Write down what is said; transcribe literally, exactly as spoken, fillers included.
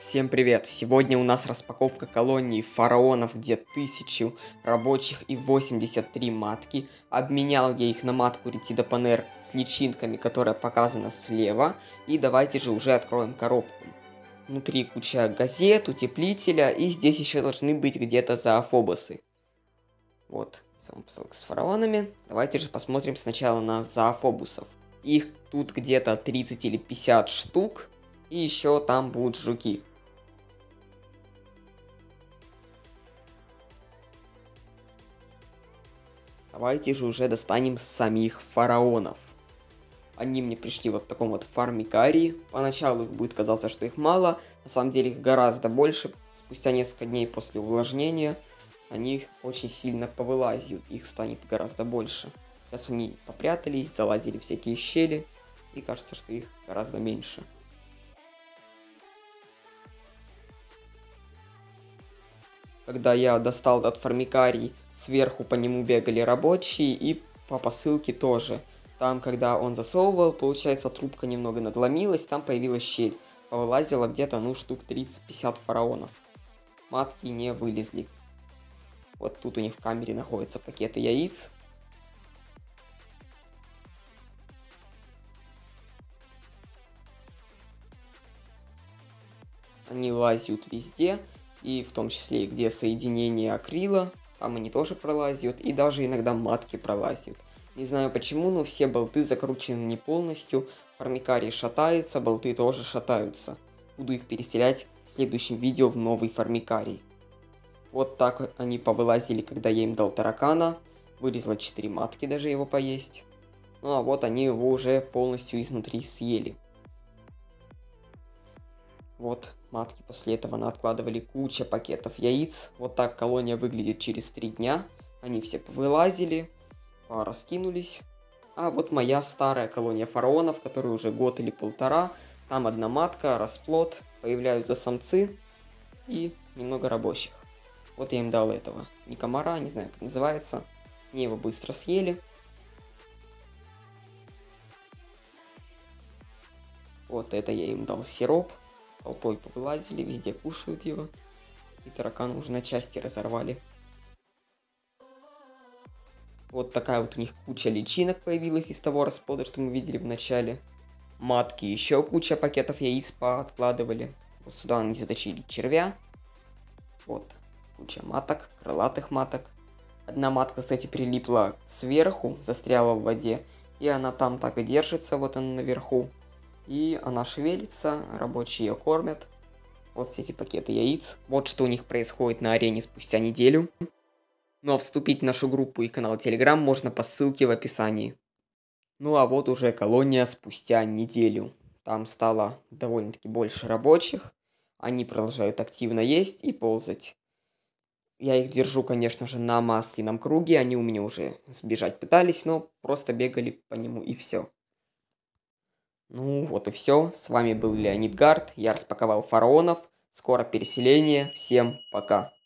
Всем привет! Сегодня у нас распаковка колонии фараонов, где тысячу рабочих и восемьдесят три матки. Обменял я их на матку Ретидопанер с личинками, которая показана слева. И давайте же уже откроем коробку. Внутри куча газет, утеплителя, и здесь еще должны быть где-то зоофобосы. Вот, сам посылка с фараонами. Давайте же посмотрим сначала на зоофобусов. Их тут где-то тридцать или пятьдесят штук. И еще там будут жуки. Давайте же уже достанем самих фараонов. Они мне пришли вот в таком вот фармикарии. Поначалу их будет казаться, что их мало. На самом деле их гораздо больше. Спустя несколько дней после увлажнения они очень сильно повылазят. Их станет гораздо больше. Сейчас они попрятались, залазили в всякие щели. И кажется, что их гораздо меньше. Когда я достал этот фармикарий, сверху по нему бегали рабочие, и по посылке тоже. Там, когда он засовывал, получается, трубка немного надломилась, там появилась щель. Повылазило где-то, ну, штук тридцать-пятьдесят фараонов. Матки не вылезли. Вот тут у них в камере находятся пакеты яиц. Они лазят везде. И в том числе, где соединение акрила, там они тоже пролазят, и даже иногда матки пролазят. Не знаю почему, но все болты закручены не полностью, фармикарий шатается, болты тоже шатаются. Буду их переселять в следующем видео в новый фармикарий. Вот так они повылазили, когда я им дал таракана, вылезло четыре матки даже его поесть. Ну а вот они его уже полностью изнутри съели. Вот, матки после этого откладывали куча пакетов яиц. Вот так колония выглядит через три дня. Они все повылазили, раскинулись. А вот моя старая колония фараонов, которая уже год или полтора. Там одна матка, расплод, появляются самцы и немного рабочих. Вот я им дал этого. Не комара, не знаю как называется. Мне его быстро съели. Вот это я им дал сироп. Толпой повылазили, везде кушают его. И таракана уже на части разорвали. Вот такая вот у них куча личинок появилась из того расплода, что мы видели в начале. Матки еще куча пакетов яиц пооткладывали. Вот сюда они заточили червя. Вот куча маток, крылатых маток. Одна матка, кстати, прилипла сверху, застряла в воде. И она там так и держится, вот она наверху. И она шевелится, рабочие ее кормят. Вот все эти пакеты яиц. Вот что у них происходит на арене спустя неделю. Ну а вступить в нашу группу и канал Telegram можно по ссылке в описании. Ну а вот уже колония спустя неделю. Там стало довольно-таки больше рабочих. Они продолжают активно есть и ползать. Я их держу, конечно же, на масляном круге. Они у меня уже сбежать пытались, но просто бегали по нему и все. Ну вот и все. С вами был Леонид Гард. Я распаковал фараонов. Скоро переселение. Всем пока.